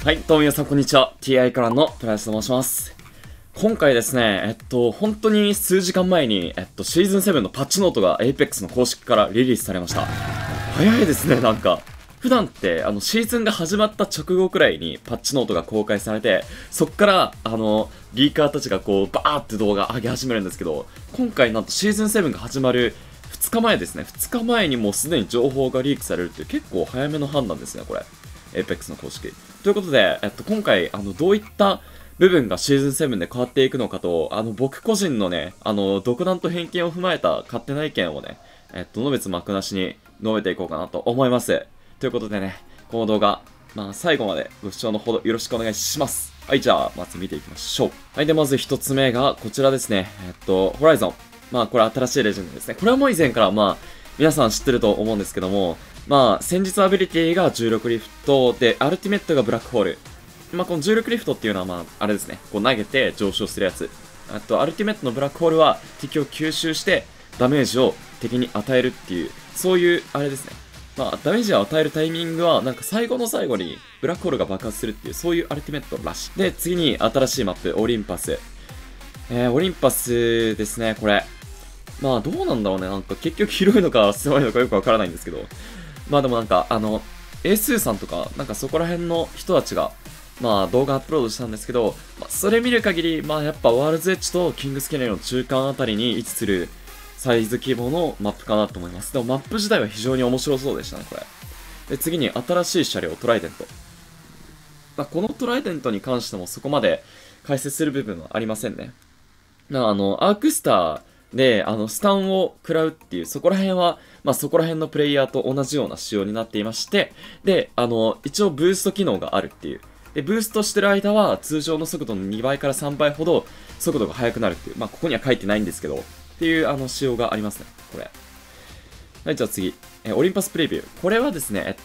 はい、どうも皆さんこんにちは。TI からのプライスと申します。今回ですね、本当に数時間前に、シーズン7のパッチノートが Apex の公式からリリースされました。早いですね、なんか。普段って、シーズンが始まった直後くらいにパッチノートが公開されて、そっから、リーカーたちがこう、バーって動画上げ始めるんですけど、今回なんとシーズン7が始まる2日前ですね。2日前にもうすでに情報がリークされるっていう結構早めの判断ですね、これ。Apex の公式。ということで、今回、どういった部分がシーズン7で変わっていくのかと、僕個人のね、独断と偏見を踏まえた勝手な意見をね、のべつ幕なしに述べていこうかなと思います。ということでね、この動画、最後までご視聴のほどよろしくお願いします。はい、じゃあ、まず見ていきましょう。はい、で、まず一つ目が、こちらですね。ホライゾン。これ新しいレジェンドですね。これはもう以前から、皆さん知ってると思うんですけども、戦術アビリティが16リフトで、アルティメットがブラックホール。この16リフトっていうのは、あれですね、こう投げて上昇するやつ。あと、アルティメットのブラックホールは敵を吸収して、ダメージを敵に与えるっていう、そういう、あれですね。ダメージを与えるタイミングは、なんか最後の最後にブラックホールが爆発するっていう、そういうアルティメットらしい。で、次に新しいマップ、オリンパス。オリンパスですね、これ。どうなんだろうね。なんか結局広いのか狭いのかよくわからないんですけど。でもなんか、エースーさんとか、なんかそこら辺の人たちが、動画アップロードしたんですけど、それ見る限り、やっぱワールズエッジとキングスケネルの中間あたりに位置するサイズ規模のマップかなと思います。でもマップ自体は非常に面白そうでしたね、これ。で、次に新しい車両、トライデント。このトライデントに関してもそこまで解説する部分はありませんね。アークスター、で、スタンを食らうっていう、そこら辺は、そこら辺のプレイヤーと同じような仕様になっていまして、で、一応ブースト機能があるっていう。で、ブーストしてる間は、通常の速度の2倍から3倍ほど、速度が速くなるっていう。ここには書いてないんですけど、っていう、仕様がありますね、これ。はい、じゃあ次。オリンパスプレビュー。これはですね、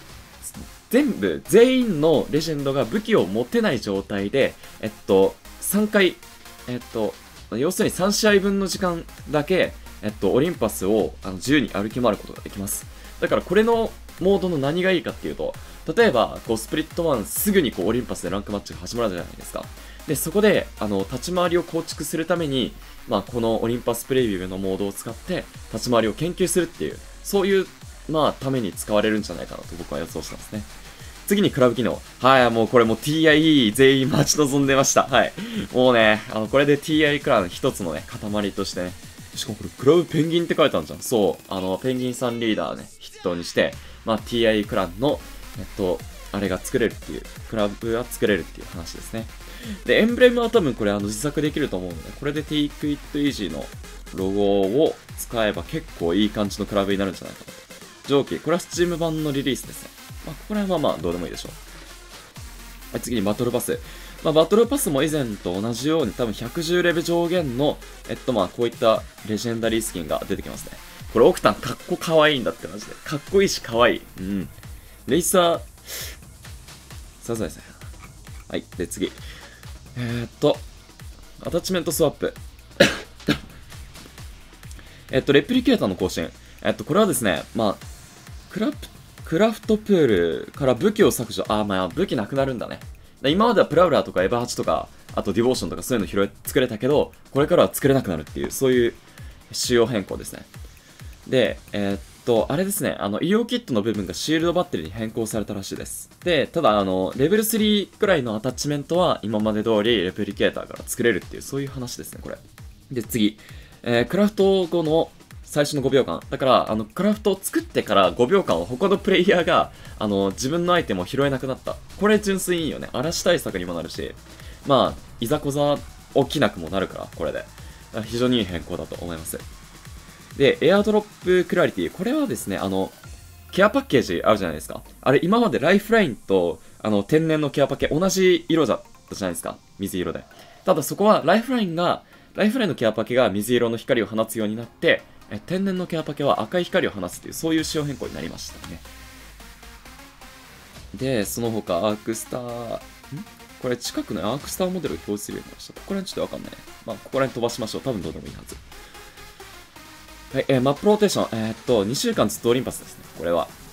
全員のレジェンドが武器を持てない状態で、3回、要するに3試合分の時間だけ、オリンパスを自由に歩き回ることができます。だからこれのモードの何がいいかっていうと、例えば、スプリット1すぐにオリンパスでランクマッチが始まるじゃないですか。で、そこで、立ち回りを構築するために、このオリンパスプレビューのモードを使って、立ち回りを研究するっていう、そういう、ために使われるんじゃないかなと僕は予想してますね。次にクラブ機能。はい、もうこれも TIE 全員待ち望んでました。はい。もうね、これで TI クラン一つのね、塊としてね。しかもこれ、クラブペンギンって書いてあるじゃん。そう。ペンギンさんリーダーね、筆頭にして、TI クランの、あれが作れるっていう、クラブが作れるっていう話ですね。で、エンブレムは多分これ自作できると思うので、これで Take It Easy のロゴを使えば結構いい感じのクラブになるんじゃないかなと。上記、これは Steam 版のリリースですね。ここら辺はどうでもいいでしょう。はい、次にバトルパス。バトルパスも以前と同じように多分110レベル上限の、こういったレジェンダリースキンが出てきますね。これオクタンかっこかわいいんだってマジで。かっこいいしかわいい。うん。レイサー、さすがですね。はい、で次。アタッチメントスワップ。レプリケーターの更新。これはですね、クラフトプールから武器を削除。武器なくなるんだね。今まではプラウラーとかエヴァ8とか、あとディボーションとかそういうの作れたけど、これからは作れなくなるっていう、そういう仕様変更ですね。で、あれですね、医療キットの部分がシールドバッテリーに変更されたらしいです。で、ただ、レベル3くらいのアタッチメントは今まで通りレプリケーターから作れるっていう、そういう話ですね、これ。で、次。クラフト後の最初の5秒間。だから、クラフトを作ってから5秒間は他のプレイヤーが、自分のアイテムを拾えなくなった。これ純粋いいよね。嵐対策にもなるし、いざこざ起きなくもなるから、これで。非常にいい変更だと思います。で、エアドロップクラリティ。これはですね、ケアパッケージあるじゃないですか。あれ、今までライフラインと、天然のケアパッケ同じ色だったじゃないですか。水色で。ただそこは、ライフラインのケアパケが水色の光を放つようになって、天然のケアパケは赤い光を放つという、そういう仕様変更になりましたね。で、その他、アークスター、これ近くのアークスターモデルを表示するようになりました。ここら辺ちょっとわかんない。ここら辺飛ばしましょう。多分どうでもいいはず。はい、マップローテーション。2週間ずっとオリンパスですね。これは。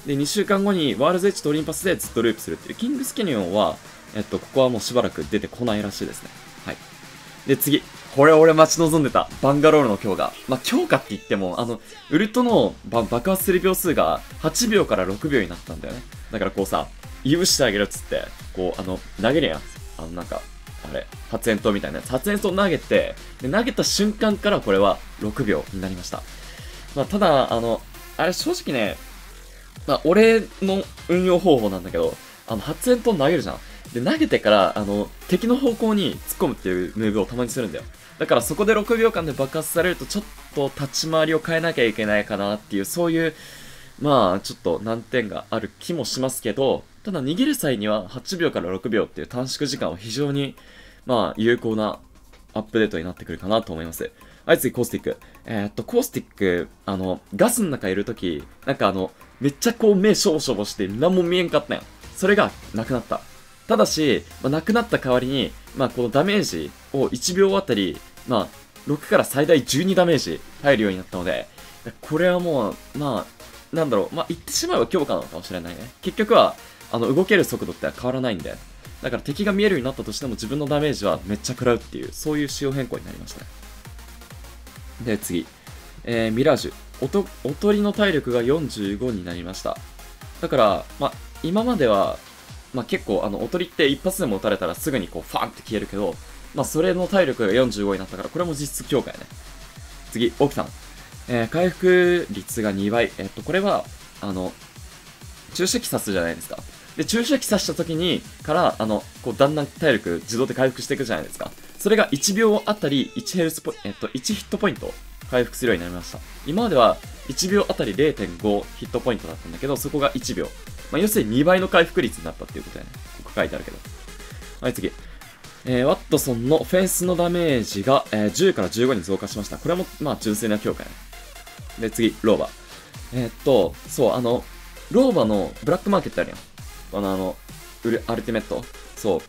で、2週間後にワールズエッジとオリンパスでずっとループするっていう、キングスキャニオンは、ここはもうしばらく出てこないらしいですね。はい。で、次。これ俺待ち望んでた。バンガロールの強化。まあ、強化って言っても、ウルトの爆発する秒数が8秒から6秒になったんだよね。だからこうさ、許してあげるっつって、こう、投げるやん。なんか、あれ、発煙筒みたいなやつ。発煙筒投げて、で、投げた瞬間からこれは6秒になりました。まあ、ただ、あれ正直ね、まあ、俺の運用方法なんだけど、発煙筒投げるじゃん。で、投げてから、敵の方向に突っ込むっていうムーブをたまにするんだよ。だからそこで6秒間で爆発されると、ちょっと立ち回りを変えなきゃいけないかなっていう、そういう、まあ、ちょっと難点がある気もしますけど、ただ逃げる際には8秒から6秒っていう短縮時間は非常に、まあ、有効なアップデートになってくるかなと思います。はい、次、コースティック。コースティック、ガスの中いるとき、なんかめっちゃこう目しょぼしょぼして何も見えんかったやん。それがなくなった。ただし、まあ、なくなった代わりに、まあ、このダメージを1秒あたり、まあ、6から最大12ダメージ入るようになったので、これはもう、まあ、なんだろう、まあ、言ってしまえば強化なのかもしれないね。結局は、動ける速度って変わらないんで、だから敵が見えるようになったとしても自分のダメージはめっちゃ食らうっていう、そういう仕様変更になりましたね。で、次。ミラージュ。おとりの体力が45になりました。だから、まあ、今までは、まあ、結構おとりって一発でも撃たれたらすぐにこうファンって消えるけど、まあ、それの体力が45になったからこれも実質強化やね。次、オキさん。回復率が2倍。これは注射器刺すじゃないですか。で、注射器刺した時にからこうだんだん体力自動で回復していくじゃないですか。それが1秒あたり1ヘルスポ、1ヒットポイント回復するようになりました。今までは1秒あたり 0.5 ヒットポイントだったんだけど、そこが1秒。まあ、要するに2倍の回復率になったっていうことだよね。ここ書いてあるけど。はい、次。ワットソンのフェンスのダメージが、10から15に増加しました。これも、まあ、純粋な強化やね。で、次、ローバ。そう、ローバのブラックマーケットあるやん。アルティメット。そう。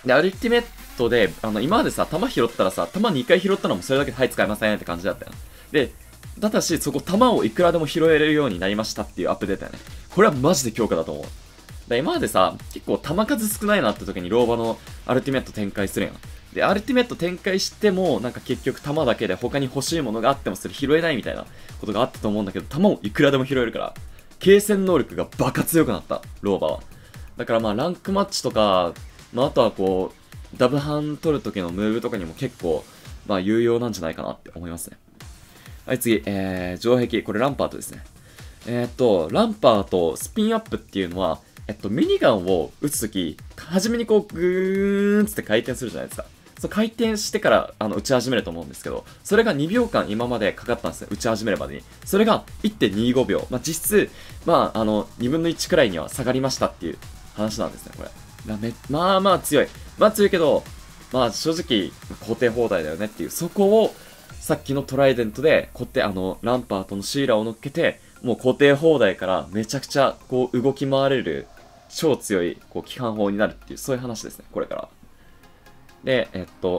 で、アルティメットで、今までさ、弾拾ったらさ、弾2回拾ったのもそれだけで、はい、使えませんって感じだったよ。で、だし、そこ弾をいくらでも拾えるようになりましたっていうアップデートやね。これはマジで強化だと思う。今までさ、結構弾数少ないなって時にローバのアルティメット展開するやん。で、アルティメット展開しても、なんか結局弾だけで他に欲しいものがあってもそれ拾えないみたいなことがあったと思うんだけど、弾をいくらでも拾えるから、継戦能力がバカ強くなった、ローバは。だからまあランクマッチとか、まああとはこう、ダブハン取る時のムーブとかにも結構、まあ有用なんじゃないかなって思いますね。はい、次、城壁。これランパートですね。ランパート、スピンアップっていうのは、ミニガンを撃つとき、初めにこう、グーンつって回転するじゃないですか。そう回転してから、撃ち始めると思うんですけど、それが2秒間今までかかったんですね。撃ち始めるまでに。それが1.25秒。まあ、実質、まあ、2分の1くらいには下がりましたっていう話なんですね、これ。まあまあ強い。まあ強いけど、まあ正直、固定放題だよねっていう、そこを、さっきのトライデントで、ランパートのシーラを乗っけて、もう固定放題からめちゃくちゃ、こう、動き回れる、超強い、こう、機関砲になるっていう、そういう話ですね、これから。で、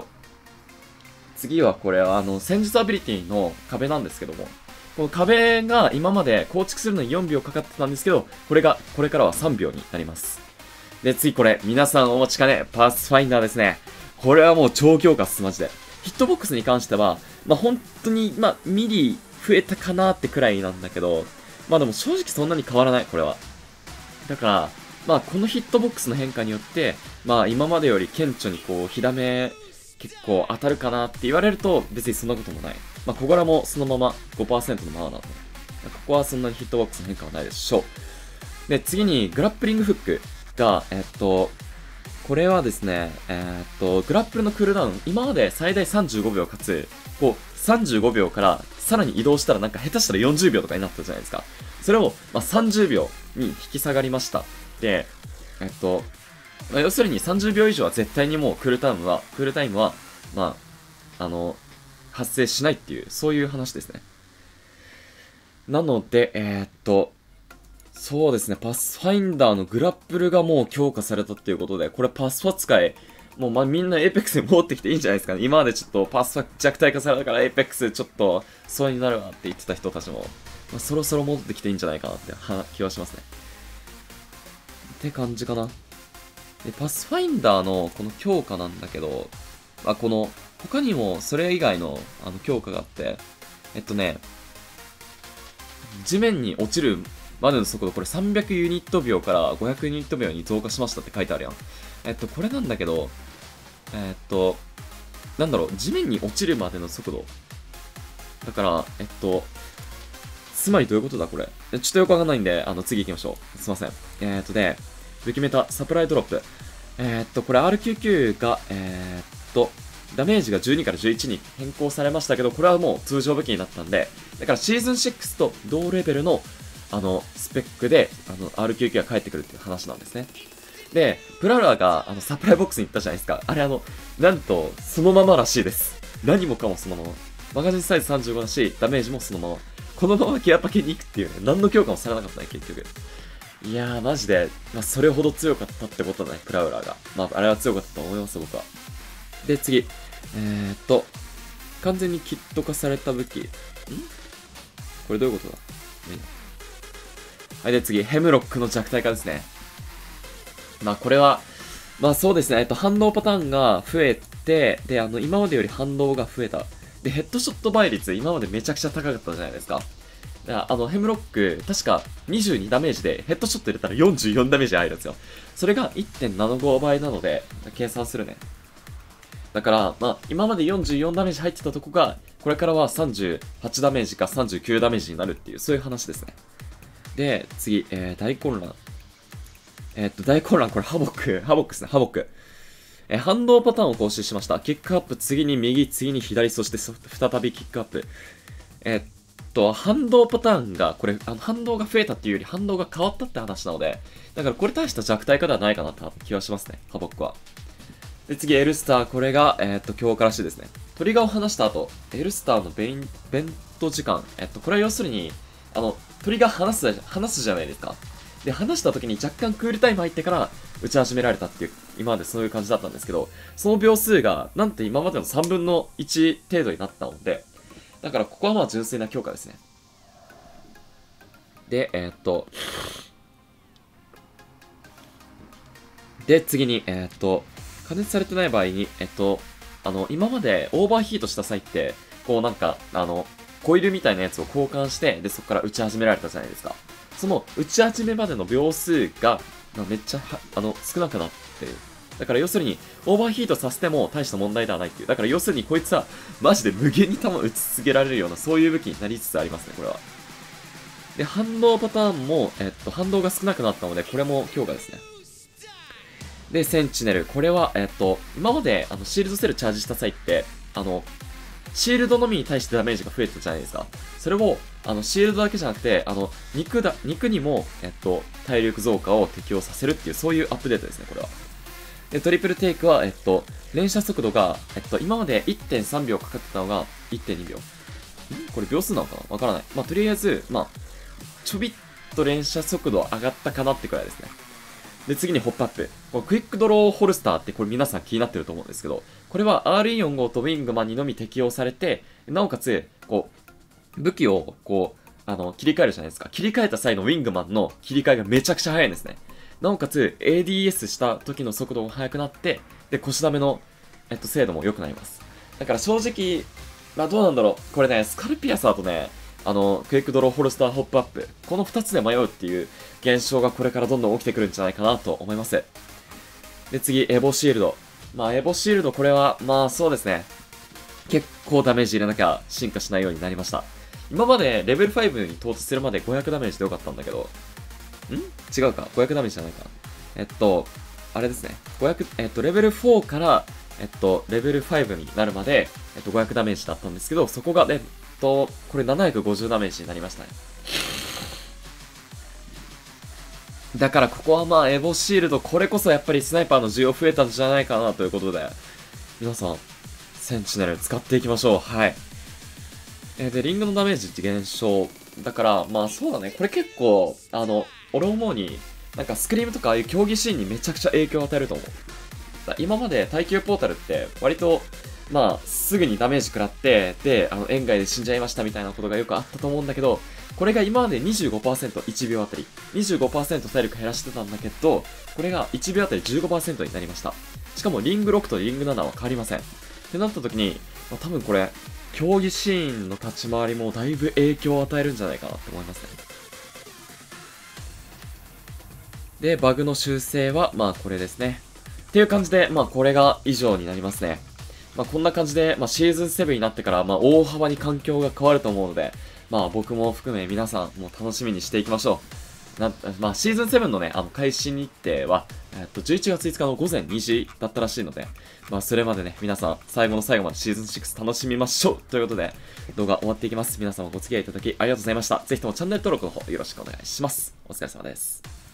次はこれは、戦術アビリティの壁なんですけども、この壁が今まで構築するのに4秒かかってたんですけど、これからは3秒になります。で、次これ、皆さんお待ちかね、パースファインダーですね。これはもう超強化っす、マジで。ヒットボックスに関しては、まあ、本当に、まあ、ミリ増えたかなってくらいなんだけど、まあでも正直そんなに変わらない、これは。だから、まあこのヒットボックスの変化によって、まあ今までより顕著にこう、火ダメ結構当たるかなって言われると別にそんなこともない。まあ小柄もそのまま 5% のままなので、ここはそんなにヒットボックスの変化はないでしょう。で、次にグラップリングフックが、これはですね、グラップルのクールダウン、今まで最大35秒かつ、こう、35秒からさらに移動したらなんか下手したら40秒とかになったじゃないですか。それを、まあ、30秒に引き下がりました。で、まあ、要するに30秒以上は絶対にもうクールタイムは、まあ、発生しないっていう、そういう話ですね。なので、そうですね、パスファインダーのグラップルがもう強化されたっていうことで、これパスファ使い、もうみんなエイペックスに戻ってきていいんじゃないですかね。今までちょっとパスファ弱体化されたからエイペックスちょっとそうになるわって言ってた人たちも、 まあ、そろそろ戻ってきていいんじゃないかなって気はしますね。って感じかな。で、パスファインダーのこの強化なんだけど、まあ、この、他にもそれ以外の強化があって、地面に落ちるまでの速度、これ300ユニット秒から500ユニット秒に増加しましたって書いてあるやん。これなんだけど、なんだろう、地面に落ちるまでの速度。だから、つまりどういうことだこれ。ちょっとよくわかんないんで、次行きましょう。すいません。で、武器メタ、サプライドロップ。これ R99 が、ダメージが12から11に変更されましたけど、これはもう通常武器になったんで、だからシーズン6と同レベルの、スペックで、R99 が返ってくるっていう話なんですね。で、プラウラーが、サプライボックスに行ったじゃないですか。あれなんと、そのままらしいです。何もかもそのまま。マガジンサイズ35だし、ダメージもそのまま。このままギアパケに行くっていうね、何の強化もされなかったね、結局。いやー、マジで、まあ、それほど強かったってことだね、プラウラーが。まあ、あれは強かったと思います、僕は。で、次。完全にキット化された武器。これどういうことだ？はい、で、次。ヘムロックの弱体化ですね。まあ、これは、まあそうですね、反動パターンが増えて、で、今までより反動が増えた。で、ヘッドショット倍率、今までめちゃくちゃ高かったじゃないですか。ヘムロック、確か22ダメージで、ヘッドショット入れたら44ダメージ入るんですよ。それが 1.75 倍なので、計算するね。だから、まあ、今まで44ダメージ入ってたとこが、これからは38ダメージか39ダメージになるっていう、そういう話ですね。で、次、大混乱。大混乱、これハボックですね、ハボック。反動パターンを更新しました。キックアップ、次に右、次に左、そして再びキックアップ。反動パターンが、これ、反動が増えたっていうより反動が変わったって話なので、だからこれ大した弱体化ではないかなって気はしますね、ハボックは。で、次、エルスター、これが、強化らしいですね。トリガーを離した後、エルスターのベント時間。これは要するに、トリガー離すじゃないですか。で、離した時に若干クールタイム入ってから打ち始められたっていう、今までそういう感じだったんですけど、その秒数が、なんて今までの3分の1程度になったので、だからここはまあ純粋な強化ですね。で、で、次に、加熱されてない場合に、今までオーバーヒートした際って、こうなんか、コイルみたいなやつを交換して、で、そこから打ち始められたじゃないですか。その打ち始めまでの秒数が、めっちゃ少なくなってる。だから要するに、オーバーヒートさせても大した問題ではないっていう。だから要するにこいつは、マジで無限に弾打ち続けられるような、そういう武器になりつつありますね、これは。で、反動パターンも、反動が少なくなったので、これも強化ですね。で、センチネル。これは、今まで、シールドセルチャージした際って、シールドのみに対してダメージが増えてたじゃないですか。それを、シールドだけじゃなくて、肉にも、体力増加を適用させるっていう、そういうアップデートですね、これは。で、トリプルテイクは、連射速度が、今まで 1.3 秒かかってたのが 1.2 秒。これ秒数なのかなわからない。まあ、とりあえず、まあ、ちょびっと連射速度上がったかなってくらいですね。で、次にホップアップ。このクイックドローホルスターってこれ皆さん気になってると思うんですけど、これは RE45 とウィングマンにのみ適用されて、なおかつ、こう、武器を、こう、切り替えるじゃないですか。切り替えた際のウィングマンの切り替えがめちゃくちゃ速いんですね。なおかつ、ADS した時の速度も速くなって、で、腰ダメの、精度も良くなります。だから正直、まあどうなんだろう。これね、スカルピアサーとね、クイックドローホルスターホップアップ。この2つで迷うっていう現象がこれからどんどん起きてくるんじゃないかなと思います。で、次、エボシールド。まあ、エボシールドこれは、まあそうですね。結構ダメージ入れなきゃ進化しないようになりました。今までレベル5に到達するまで500ダメージでよかったんだけど、違うか ?500 ダメージじゃないか。あれですね。レベル4から、レベル5になるまで、500ダメージだったんですけど、そこが、これ750ダメージになりましたね。だからここはまあエボシールド、これこそやっぱりスナイパーの需要増えたんじゃないかなということで、皆さん、センチネル使っていきましょう。はい。で、リングのダメージ減少。だから、まあそうだね。これ結構、俺思うに、なんかスクリームとかああいう競技シーンにめちゃくちゃ影響を与えると思う。今まで耐久ポータルって割と、まあ、すぐにダメージ食らって、で、円外で死んじゃいましたみたいなことがよくあったと思うんだけど、 これが今まで 25%1 秒あたり、25% 体力減らしてたんだけど、これが1秒あたり 15% になりました。しかもリング6とリング7は変わりません。ってなった時に、多分これ、競技シーンの立ち回りもだいぶ影響を与えるんじゃないかなって思いますね。で、バグの修正は、これですね。っていう感じで、これが以上になりますね。こんな感じで、シーズン7になってから、大幅に環境が変わると思うので、僕も含め皆さんも楽しみにしていきましょう。シーズン7のね、開始日程は、11月5日の午前2時だったらしいので、それまでね、皆さん、最後の最後までシーズン6楽しみましょうということで、動画終わっていきます。皆様ご付き合いいただきありがとうございました。ぜひともチャンネル登録の方よろしくお願いします。お疲れ様です。